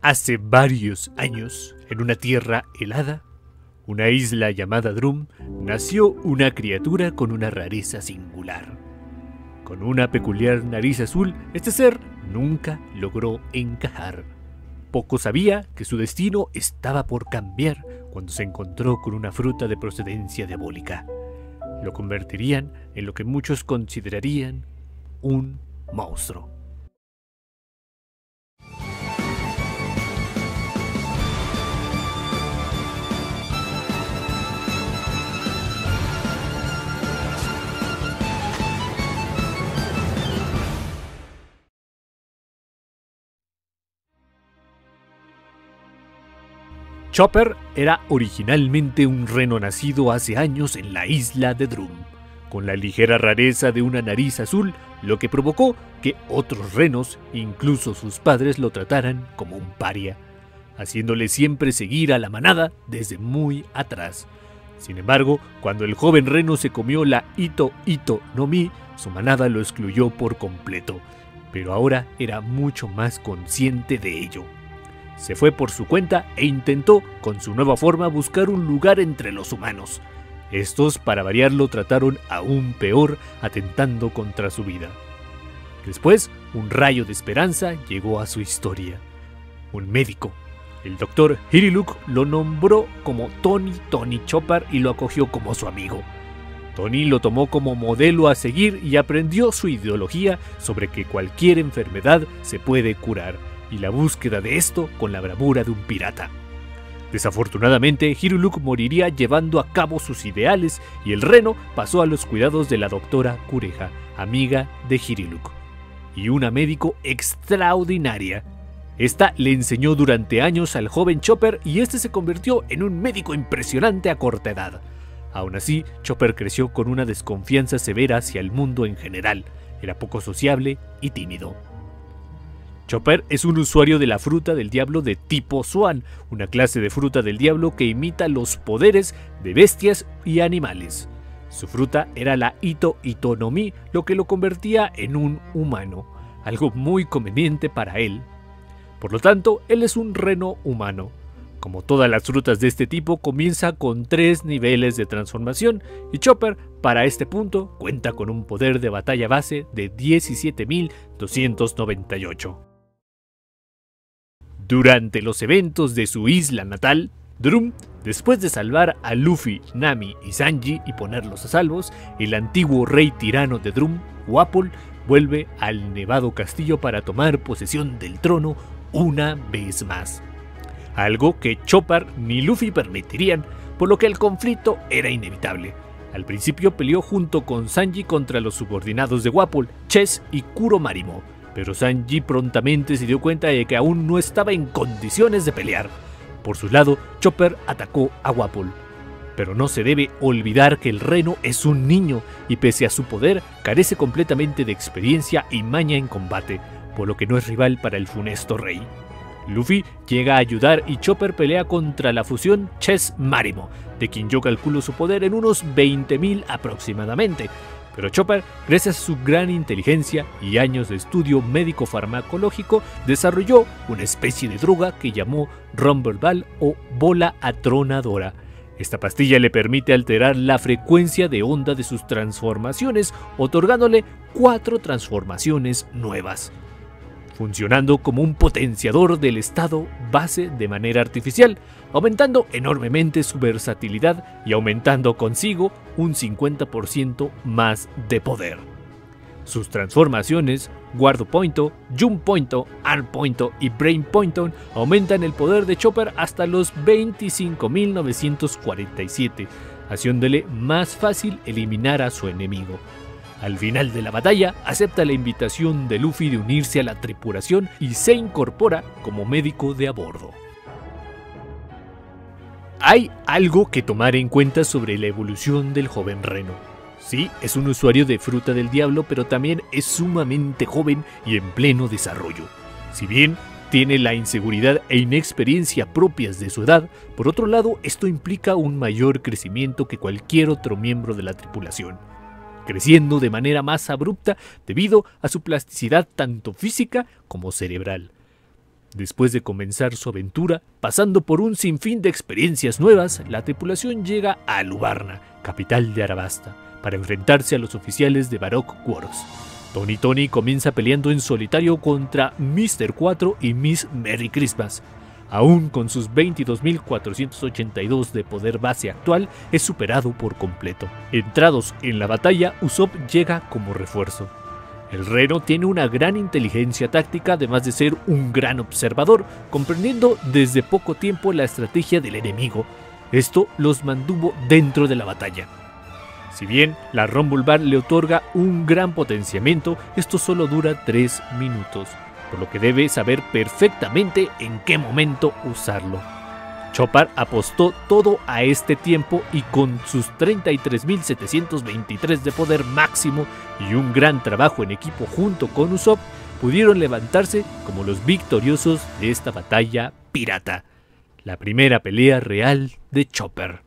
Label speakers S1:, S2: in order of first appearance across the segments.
S1: Hace varios años, en una tierra helada, una isla llamada Drum, nació una criatura con una rareza singular. Con una peculiar nariz azul, este ser nunca logró encajar. Poco sabía que su destino estaba por cambiar cuando se encontró con una fruta de procedencia diabólica. Lo convertirían en lo que muchos considerarían un monstruo. Chopper era originalmente un reno nacido hace años en la isla de Drum, con la ligera rareza de una nariz azul, lo que provocó que otros renos, incluso sus padres, lo trataran como un paria, haciéndole siempre seguir a la manada desde muy atrás. Sin embargo, cuando el joven reno se comió la Ito Ito no Mi, su manada lo excluyó por completo, pero ahora era mucho más consciente de ello. Se fue por su cuenta e intentó, con su nueva forma, buscar un lugar entre los humanos. Estos, para variar, lo trataron aún peor, atentando contra su vida. Después, un rayo de esperanza llegó a su historia. Un médico, el Dr. Hiriluk, lo nombró como Tony Chopper y lo acogió como su amigo. Tony lo tomó como modelo a seguir y aprendió su ideología sobre que cualquier enfermedad se puede curar, y la búsqueda de esto con la bravura de un pirata. Desafortunadamente, Hiriluk moriría llevando a cabo sus ideales y el reno pasó a los cuidados de la doctora Kureha, amiga de Hiriluk, y una médico extraordinaria. Esta le enseñó durante años al joven Chopper y este se convirtió en un médico impresionante a corta edad. Aún así, Chopper creció con una desconfianza severa hacia el mundo en general. Era poco sociable y tímido. Chopper es un usuario de la fruta del diablo de tipo Swan, una clase de fruta del diablo que imita los poderes de bestias y animales. Su fruta era la Ito Ito no Mi, lo que lo convertía en un humano, algo muy conveniente para él. Por lo tanto, él es un reno humano. Como todas las frutas de este tipo, comienza con 3 niveles de transformación y Chopper, para este punto, cuenta con un poder de batalla base de 17.298. Durante los eventos de su isla natal, Drum, después de salvar a Luffy, Nami y Sanji y ponerlos a salvos, el antiguo rey tirano de Drum, Wapol, vuelve al nevado castillo para tomar posesión del trono una vez más. Algo que Chopper ni Luffy permitirían, por lo que el conflicto era inevitable. Al principio peleó junto con Sanji contra los subordinados de Wapol, Chess y Kuromarimo, pero Sanji prontamente se dio cuenta de que aún no estaba en condiciones de pelear. Por su lado, Chopper atacó a Wapol. Pero no se debe olvidar que el reno es un niño y pese a su poder, carece completamente de experiencia y maña en combate, por lo que no es rival para el funesto rey. Luffy llega a ayudar y Chopper pelea contra la fusión Chess-Marimo, de quien yo calculo su poder en unos 20.000 aproximadamente. Pero Chopper, gracias a su gran inteligencia y años de estudio médico-farmacológico, desarrolló una especie de droga que llamó Rumble Ball o bola atronadora. Esta pastilla le permite alterar la frecuencia de onda de sus transformaciones, otorgándole 4 transformaciones nuevas, funcionando como un potenciador del estado base de manera artificial, aumentando enormemente su versatilidad y aumentando consigo un 50% más de poder. Sus transformaciones, Guardo Pointo, Jump Pointo, Arm Pointo y Brain Pointo aumentan el poder de Chopper hasta los 25.947, haciéndole más fácil eliminar a su enemigo. Al final de la batalla, acepta la invitación de Luffy de unirse a la tripulación y se incorpora como médico de a bordo. Hay algo que tomar en cuenta sobre la evolución del joven reno. Sí, es un usuario de fruta del diablo, pero también es sumamente joven y en pleno desarrollo. Si bien tiene la inseguridad e inexperiencia propias de su edad, por otro lado, esto implica un mayor crecimiento que cualquier otro miembro de la tripulación, creciendo de manera más abrupta debido a su plasticidad tanto física como cerebral. Después de comenzar su aventura, pasando por un sinfín de experiencias nuevas, la tripulación llega a Alubarna, capital de Arabasta, para enfrentarse a los oficiales de Baroque Works. Tony comienza peleando en solitario contra Mr. 4 y Miss Merry Christmas. Aún con sus 22.482 de poder base actual, es superado por completo. Entrados en la batalla, Usopp llega como refuerzo. El reno tiene una gran inteligencia táctica, además de ser un gran observador, comprendiendo desde poco tiempo la estrategia del enemigo. Esto los mantuvo dentro de la batalla. Si bien la Rumble Bar le otorga un gran potenciamiento, esto solo dura 3 minutos, por lo que debe saber perfectamente en qué momento usarlo. Chopper apostó todo a este tiempo y con sus 33.723 de poder máximo y un gran trabajo en equipo junto con Usopp, pudieron levantarse como los victoriosos de esta batalla pirata, la primera pelea real de Chopper.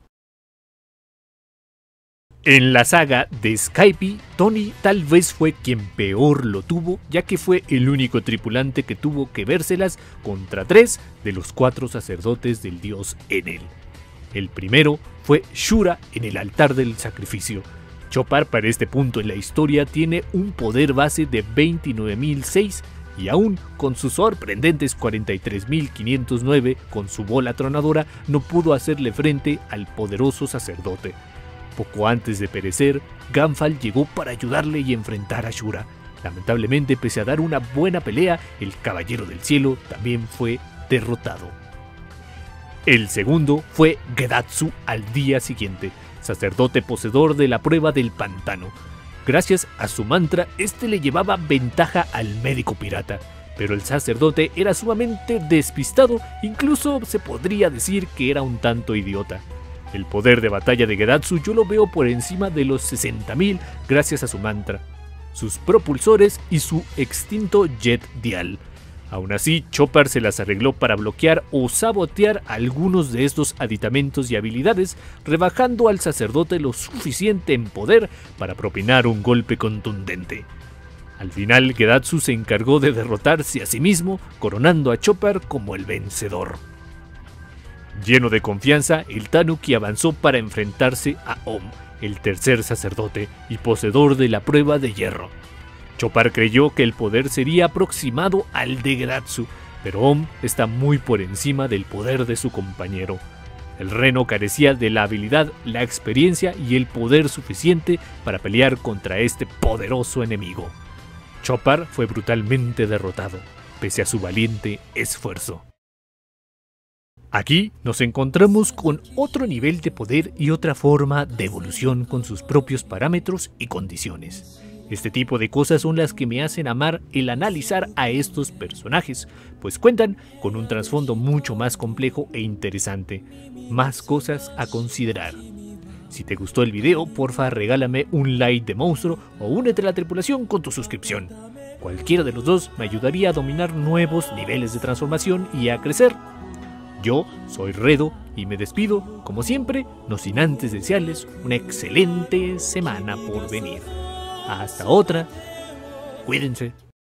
S1: En la saga de Skype, Tony tal vez fue quien peor lo tuvo, ya que fue el único tripulante que tuvo que vérselas contra 3 de los 4 sacerdotes del dios Enel. El primero fue Shura en el altar del sacrificio. Chopper para este punto en la historia tiene un poder base de 29.006 y aún con sus sorprendentes 43.509 con su bola tronadora no pudo hacerle frente al poderoso sacerdote. Poco antes de perecer, Gunfall llegó para ayudarle y enfrentar a Shura. Lamentablemente, pese a dar una buena pelea, el Caballero del Cielo también fue derrotado. El segundo fue Gedatsu al día siguiente, sacerdote poseedor de la prueba del pantano. Gracias a su mantra, este le llevaba ventaja al médico pirata, pero el sacerdote era sumamente despistado, incluso se podría decir que era un tanto idiota. El poder de batalla de Gedatsu yo lo veo por encima de los 60.000 gracias a su mantra, sus propulsores y su extinto Jet Dial. Aún así, Chopper se las arregló para bloquear o sabotear algunos de estos aditamentos y habilidades, rebajando al sacerdote lo suficiente en poder para propinar un golpe contundente. Al final, Gedatsu se encargó de derrotarse a sí mismo, coronando a Chopper como el vencedor. Lleno de confianza, el Tanuki avanzó para enfrentarse a Om, el tercer sacerdote y poseedor de la prueba de hierro. Chopper creyó que el poder sería aproximado al de Gedatsu, pero Om está muy por encima del poder de su compañero. El reno carecía de la habilidad, la experiencia y el poder suficiente para pelear contra este poderoso enemigo. Chopper fue brutalmente derrotado, pese a su valiente esfuerzo. Aquí nos encontramos con otro nivel de poder y otra forma de evolución con sus propios parámetros y condiciones. Este tipo de cosas son las que me hacen amar el analizar a estos personajes, pues cuentan con un trasfondo mucho más complejo e interesante, más cosas a considerar. Si te gustó el video, porfa regálame un like de monstruo o únete a la tripulación con tu suscripción. Cualquiera de los dos me ayudaría a dominar nuevos niveles de transformación y a crecer. Yo soy Redo y me despido, como siempre, no sin antes desearles una excelente semana por venir. Hasta otra, cuídense.